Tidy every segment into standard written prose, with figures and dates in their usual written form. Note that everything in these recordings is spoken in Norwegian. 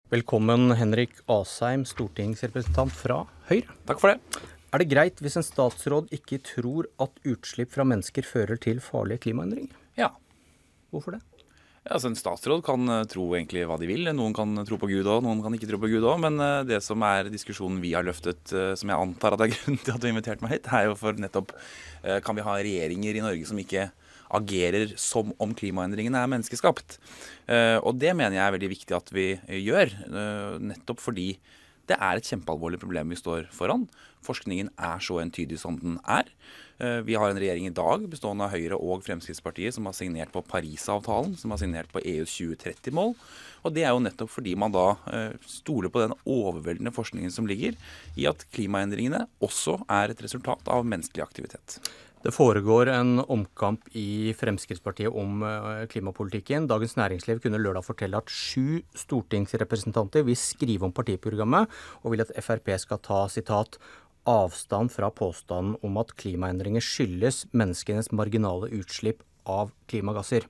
Velkommen Henrik Asheim, stortingsrepresentant fra Høyre. Takk for det. Er det greit hvis en statsråd ikke tror at utslipp fra mennesker fører til farlige klimaendringer? Ja. Hvorfor det? Altså En statsråd kan tro egentlig hva de vil. Noen kan tro på Gud også, noen kan ikke tro på Gud også. Men det som er diskusjonen vi har løftet, som jeg antar at det er grunnen til at du har invitert meg hit, er jo for nettopp kan vi ha regjeringer i Norge som ikke agerer som om klimaendringene er menneskeskapt. Og det mener jeg er veldig viktig at vi gjør, nettopp fordi det er et kjempealvorlig problem vi står foran. Forskningen er så entydig som den er. Vi har en regjering i dag bestående av Høyre og Fremskrittspartiet som har signert på Parisavtalen, som har signert på EUs 2030-mål. Og det er jo nettopp fordi man da stoler på den overveldende forskningen som ligger i at klimaendringene også er et resultat av menneskelig aktivitet. Det foregår en omkamp i Fremskrittspartiet om klimapolitikken. Dagens Næringsliv kunne lørdag fortelle at 7 stortingsrepresentanter vil skrive om partiprogrammet, og vil at FrP skal ta, sitat, avstand fra påstanden om at klimaendringer skyldes menneskenes marginale utslipp av klimagasser.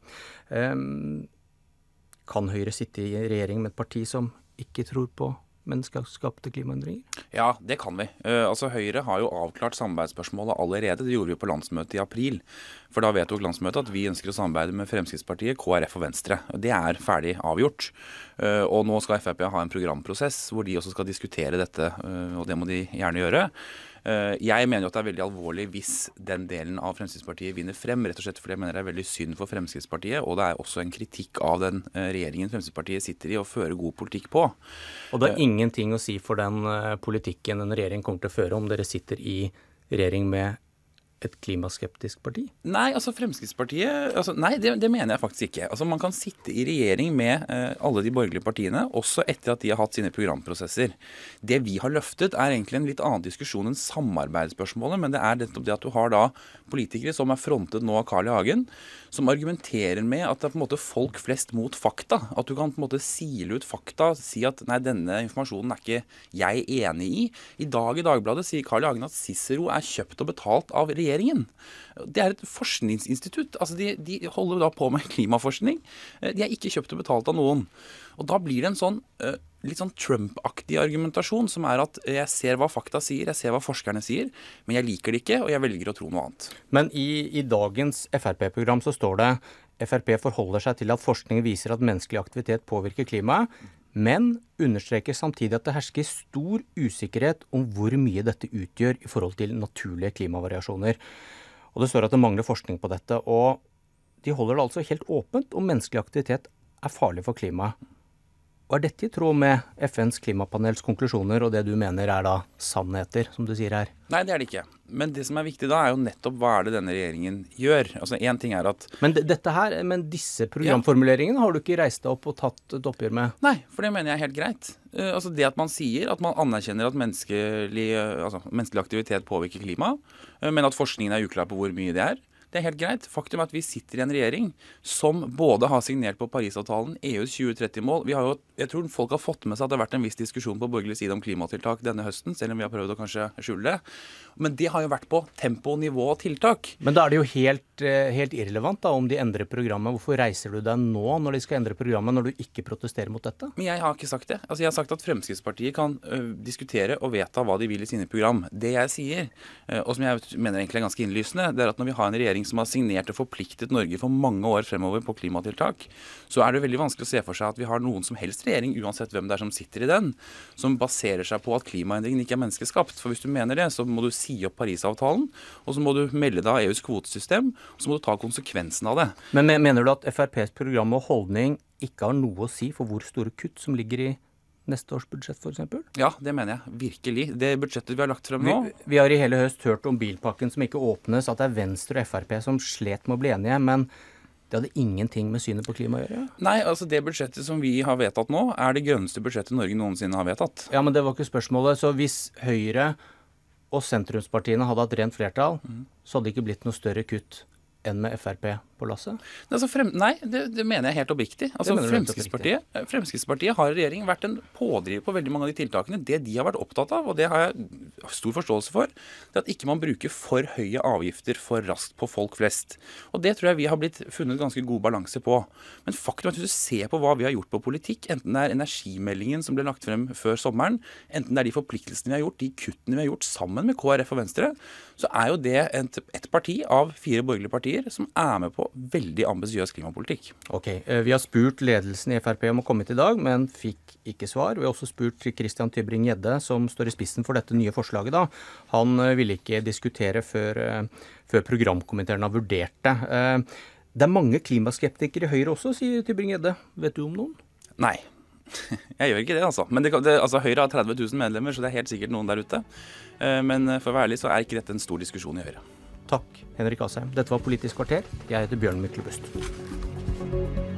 Kan Høyre sitte i regjering med et parti som ikke tror på menneskeskapte klimaendringer? Ja, det kan vi. Høyre har jo avklart samarbeidsspørsmålet allerede. Det gjorde vi på landsmøtet i april. For da vedtok landsmøtet at vi ønsker å samarbeide med Fremskrittspartiet, KrF og Venstre. Det er ferdig avgjort. Og nå skal FrP ha en programprosess hvor de også skal diskutere dette, og det må de gjerne gjøre. Jeg mener jo at det er veldig alvorlig hvis den delen av Fremskrittspartiet vinner frem, rett og slett fordi jeg mener det er veldig synd for Fremskrittspartiet, og det er også en kritikk av den regjeringen Fremskrittspartiet sitter i og fører god politikk på. Og det er ingenting å si for den politikken en regjering kommer til å føre om dere sitter i regjering med et klimaskeptisk parti? Nei, Fremskrittspartiet, nei, det mener jeg faktisk ikke. Man kan sitte i regjering med alle de borgerlige partiene, også etter at de har hatt sine programprosesser. Det vi har løftet er egentlig en litt annen diskusjon enn samarbeidsspørsmålet, men det er nettopp det at du har da politikere som er frontet nå av Carl I. Hagen, som argumenterer med at det er på en måte folk flest mot fakta. At du kan på en måte sile ut fakta, si at nei, denne informasjonen er ikke jeg enig i. I dag i Dagbladet sier Carl I. Hagen at Cicero er kjøpt og betalt av regjeringen. Det er et forskningsinstitutt. De holder da på med klimaforskning. De er ikke kjøpt og betalt av noen. Og da blir det en sånn litt sånn Trump-aktig argumentasjon, som er at jeg ser hva fakta sier, jeg ser hva forskerne sier, men jeg liker det ikke, og jeg velger å tro noe annet. Men i dagens FrP-program så står det FrP forholder seg til at forskning viser at menneskelig aktivitet påvirker klimaet, men understreker samtidig at det hersker stor usikkerhet om hvor mye dette utgjør i forhold til naturlige klimavariasjoner. Og det står at det mangler forskning på dette, og de holder det altså helt åpent om menneskelig aktivitet er farlig for klimaet. Og er dette i tråd med FNs klimapanels konklusjoner, og det du mener er da sannheter, som du sier her? Nei, det er det ikke. Men det som er viktig da er jo nettopp hva er det denne regjeringen gjør. En ting er at... Men disse programformuleringene har du ikke reist deg opp og tatt et oppgjør med? Nei, for det mener jeg er helt greit. Det at man sier at man anerkjenner at menneskelig aktivitet påvirker klima, men at forskningen er uklar på hvor mye det er, det er helt greit. Faktum er at vi sitter i en regjering som både har signert på Parisavtalen, EUs 2030-mål. Jeg tror folk har fått med seg at det har vært en viss diskusjon på borgerlig side om klimatiltak denne høsten, selv om vi har prøvd å kanskje skjule det. Men det har jo vært på tempo, nivå og tiltak. Men da er det jo helt irrelevant da, om de endrer programmet. Hvorfor reiser du deg nå når de skal endre programmet, når du ikke protesterer mot dette? Men jeg har ikke sagt det. Jeg har sagt at Fremskrittspartiet kan diskutere og vedta hva de vil i sine program. Det jeg sier, og som jeg mener egentlig er ganske innlysende, det er at når vi har en regjering som har signert og forpliktet Norge for mange år fremover på klimatiltak, så er det veldig vanskelig å se for seg at vi har noen som helst regjering, uansett hvem det er som sitter i den, som baserer seg på at klimaendringen ikke er menneskeskapt. For hvis du mener det, så må du si opp Parisavtalen, og så må du melde deg av EUs kvotesystem, og så må du ta konsekvensen av det. Men mener du at FrPs program og holdning ikke har noe å si for hvor store kutt som ligger i neste års budsjett, for eksempel? Ja, det mener jeg. Virkelig. Det budsjettet vi har lagt frem nå... Vi har i hele høst hørt om bilpakken som ikke åpnes, at det er Venstre og FrP som slet med å bli enige, men det hadde ingenting med synet på klima å gjøre? Nei, det budsjettet som vi har vedtatt nå, er det grønneste budsjettet Norge noensinne har vedtatt. Ja, men det var ikke spørsmålet. Så hvis Høyre og sentrumspartiene hadde hatt rent flertall, så hadde det ikke blitt noe større kutt enn med FrP på lasset? Altså nei, det mener jeg helt oppriktig. Altså, Fremskrittspartiet har i regjering vært en pådriver på veldig mange av de tiltakene. Det de har vært opptatt av, og det har jeg stor forståelse for, det er at ikke man bruker for høye avgifter for raskt på folk flest. Og det tror jeg vi har funnet ganske god balanse på. Men faktum er at hvis du ser på hva vi har gjort på politikk, enten det er energimeldingen som ble lagt frem før sommeren, enten det er de forpliktelsene vi har gjort, de kuttene vi har gjort sammen med KrF og Venstre, så er jo det et parti av 4 borgerlige partier som er med på veldig ambisiøs klimapolitikk. Ok, vi har spurt ledelsen i FrP om å komme hit i dag, men fikk ikke svar. Vi har også spurt Christian Tybring-Gjedde, som står i spissen for dette nye forslaget. Han ville ikke diskutere før programkomiteene har vurdert det. Det er mange klimaskeptikere i Høyre også, sier Tybring-Gjedde. Vet du om noen? Nei. Jeg gjør ikke det, altså. Men Høyre har 30 000 medlemmer, så det er helt sikkert noen der ute. Men for å være ærlig så er ikke dette en stor diskusjon i Høyre. Takk, Henrik Asheim. Dette var Politisk kvarter. Jeg heter Bjørn Myklebust.